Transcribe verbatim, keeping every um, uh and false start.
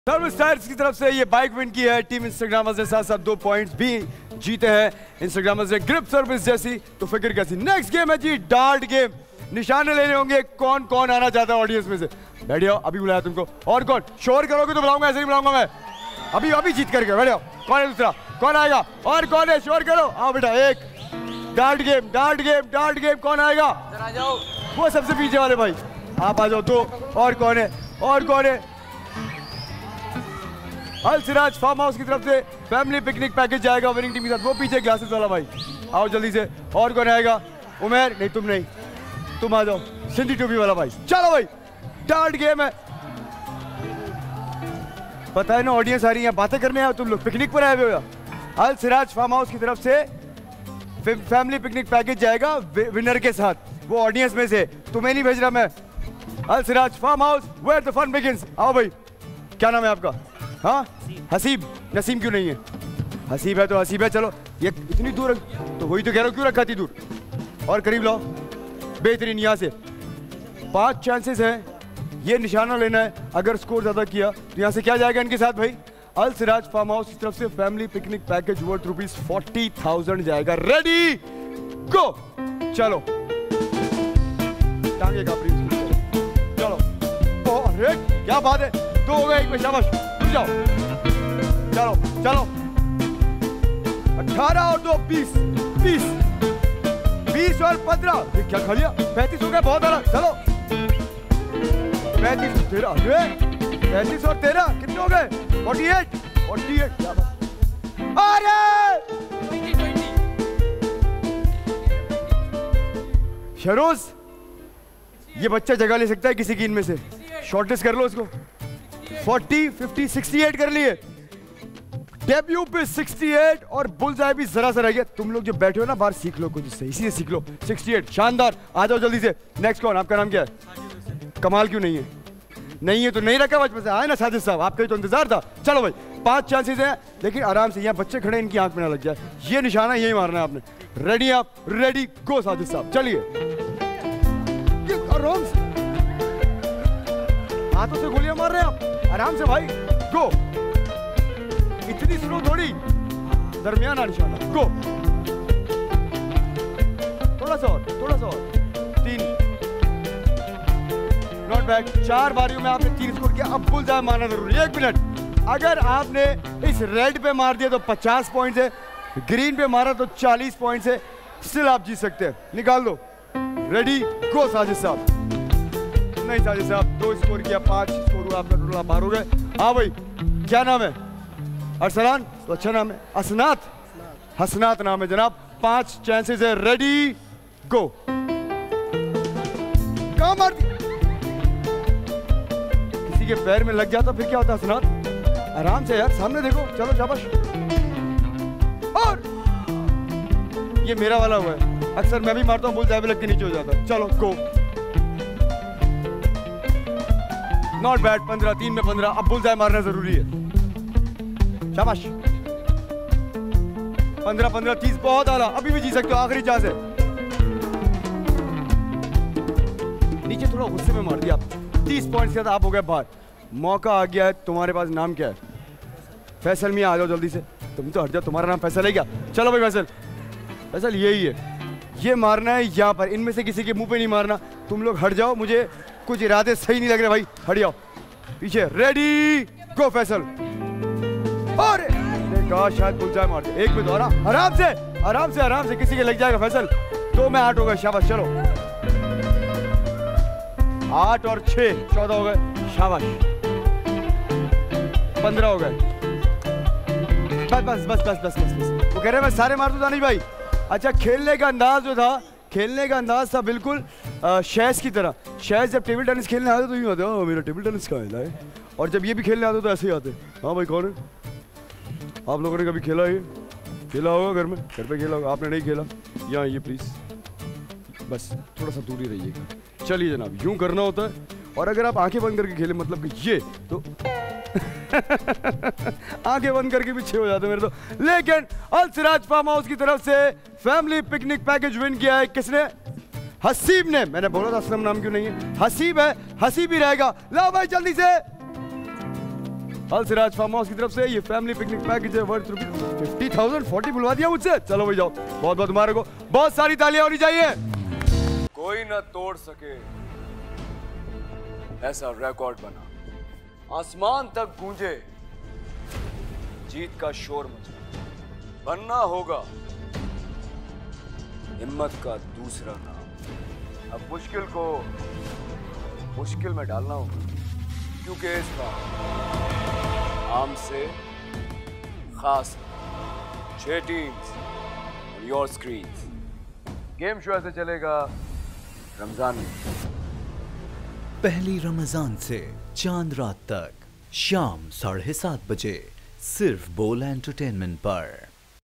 Service की तरफ से ये बाइक विन की है टीम इंस्टाग्रामर्स ने, साथ साथ दो पॉइंट्स भी जीते हैं इंस्टाग्रामर्स ने। ग्रिप सर्विस जैसी तो फिक्र कैसी। नेक्स्ट गेम है जी डार्ट गेम। निशाने लेने होंगे, कौन कौन आना चाहता है ऑडियंस में से। बैठ जाओ, अभी बुलाया तुमको। और कौन शोर करोगे तो बुलाऊंगा, ऐसे ही बुलाऊंगा मैं। अभी अभी जीत करके बैठ जाओ। कौन है दूसरा, कौन आएगा और कौन है, शोर करो। आओ बेटा, एक dart game dart game dart game. कौन आएगा, आ जाओ। वो सबसे पीछे वाले भाई आप आ जाओ। दो और कौन है, और कौन है। अल सिराज फार्म हाउस की तरफ से फैमिली पिकनिक पैकेज जाएगा विनिंग टीम के साथ। वो पीछे ग्लासेस वाला भाई आओ जल्दी से। और कौन आएगा, उमेर नहीं, तुम नहीं, तुम आ जाओ। सिंधी टोपी वाला भाई, चलो भाई डार्ट गेम है। पता है ना ऑडियंस आ रही है, बातें करने आए तुम लोग, पिकनिक पर आए हुए हो। अल सिराज फार्म हाउस की तरफ से फैमिली पिकनिक पैकेज जाएगा विनर के साथ, वो ऑडियंस में से, तुम्हें नहीं भेज रहा मैं। Al Siraj farm house where the fun begins. आओ भाई, क्या नाम है आपका। हाँ हसीब, नसीम क्यों नहीं है। हसीब है तो हसीब है। चलो ये इतनी दूर, तो वही तो कह रहा हूँ, क्यों रखा थी दूर। और करीब लाओ, बेहतरीन। यहाँ से पांच चांसेस हैं, ये निशाना लेना है। अगर स्कोर ज्यादा किया तो यहाँ से क्या जाएगा इनके साथ भाई। अल सिराज फार्म हाउस की तरफ से family picnic package worth rupees forty thousand जाएगा। रेडी गो, चलो टांगे का चलो। ओ अरे क्या बात है, दो हो गए एक में, शाबाश। जाओ चलो चलो। अठारह और दो बीस, बीस बीस और पंद्रह, ये क्या खा लिया। पैंतीस हो गया, बहुत आला। चलो पैंतीस और तेरह, पैंतीस और तेरह कितने हो गए, फोर्टी एट फोर्टी एट। अरे शरोज, ये बच्चा जगह ले सकता है किसी की इनमें से। शॉर्टेस्ट कर लो इसको। फोर्टी, फिफ्टी, सिक्सटी एट कर लिए। डेब्यू पे सिक्सटी एट और बुलजाई भी जरा सा रह गया। तुम लोग जो बैठे हो ना बाहर, सीख लो कुछ इससे, इसी से सीख लो। सिक्सटी एट शानदार। आ जाओ जल्दी से। नेक्स्ट कौन, आपका नाम क्या है। कमाल क्यों नहीं है, नहीं है तो नहीं रखा बचपन से। आए ना साजिद साहब, आपका ही तो इंतजार था। चलो भाई पांच चांसेस हैं, लेकिन आराम से। यहाँ बच्चे खड़े, इनकी आंख में ना लग जाए। ये निशाना यही मारना है आपने। रेडी आप, रेडी गो साजिद साहब, चलिए। आराम से, हाथों से गोलियां मार रहे हैं आप, आराम से भाई। गो, इतनी स्लो थोड़ी, दरमियाना निशाना। गो, थोड़ा सा और, थोड़ा सा और। तीन, नॉट बैड। चार बारियों में आपने तीन स्कोर किया। अब बुलजाय मारना जरूरी है। एक मिनट, अगर आपने इस रेड पे मार दिया तो पचास पॉइंट है, ग्रीन पे मारा तो चालीस पॉइंट है। स्टिल आप जीत सकते हैं, निकाल दो। रेडी गो साजिद साहब। नहीं साजिद साहब, दो स्कोर किया, पांच स्कोर हुआ आपका, टोटल बारह हो गए। हाँ भाई, क्या नाम है। अरसलान, तो अच्छा नाम है। असनात, हसनात नाम है जनाब। पांच चांसेस है, रेडी गो। कहां मार दी, किसी के पैर में लग जाता फिर क्या होता। हसनात आराम से यार, सामने देखो। चलो शाबाश। और ये मेरा वाला हुआ है, अक्सर मैं भी मारता हूँ, बुलजाय लग के नीचे हो जाता। चलो गो, नॉट बैड। पंद्रह, तीन में पंद्रह। अब बुलजाय मारना जरूरी है, शाबाश। पंद्रह पंद्रह तीस, बहुत आला। अभी भी जी सकते हो, आखिरी चांस है। नीचे थोड़ा गुस्से में मार दिया आप। तीस पॉइंट्स के साथ आप हो गए बाहर। मौका आ गया है, तुम्हारे पास नाम क्या है। फैसल मियां, आ जाओ जल्दी से। तुम तो हट जाओ, तुम्हारा नाम फैसल है क्या। चलो भाई फैसल, फैसल यही है, ये मारना है यहाँ पर। इनमें से किसी के मुंह पे नहीं मारना। तुम लोग हट जाओ, मुझे कुछ इरादे सही नहीं लग रहे भाई, हट जाओ पीछे। Ready go Faisal. और कहा शायद बुलजाय मार दे। एक में दोहरा, आराम से आराम से आराम से, किसी के लग जाएगा फैसल। दो में आठ हो गए, शाबाश। चलो आठ और छह, चौदह हो गए, शाबाश। पंद्रह हो गए। बस बस बस बस बस बस। वो कह रहे मैं सारे मार दूं नहीं भाई। अच्छा, खेलने का अंदाज जो था, खेलने का अंदाज था बिल्कुल शैज की तरह। शैज जब टेबल टेनिस खेलने आते तो यूँ आते, हाँ मेरा टेबल टेनिस का है। और जब ये भी खेलने आते तो ऐसे ही आते। हाँ भाई कौन है, आप लोगों ने कभी खेला है, खेला होगा घर में, घर पे खेला होगा। आपने नहीं खेला, यहाँ ये प्लीज, बस थोड़ा सा दूर ही रहिएगा। चलिए जनाब, यूं करना होता है। और अगर आप आंखें बंद करके खेले, मतलब कि ये तो आंखें बंद करके भी छह हो जाते मेरे तो। लेकिन अल सिराज फार्म हाउस की तरफ से फैमिली पिकनिक पैकेज विन किया है किसने, हसीब ने। मैंने बोला था असलम नाम क्यों नहीं है, हसीब है, हसीब ही रहेगा। लाओ भाई जल्दी से। अल सिराज फार्म हाउस की तरफ से ये फैमिली पिकनिक पैकेज है वर्थ फिफ्टी थाउजेंड फोर्टी बुलवा दिया मुझसे। चलो भाई जाओ, बहुत बहुत तुम्हारे को बहुत सारी तालियां होनी चाहिए। कोई ना तोड़ सके ऐसा रिकॉर्ड बना, आसमान तक गूंजे, जीत का शोर मचा, बनना होगा हिम्मत का दूसरा नाम। अब मुश्किल को मुश्किल में डालना होगा, क्योंकि इस बार आम से खास छह टीम्स और योर स्क्रीन्स। गेम शो ऐसे चलेगा रमजान में, पहली रमजान से चांद रात तक शाम साढ़े सात बजे सिर्फ बोल एंटरटेनमेंट पर।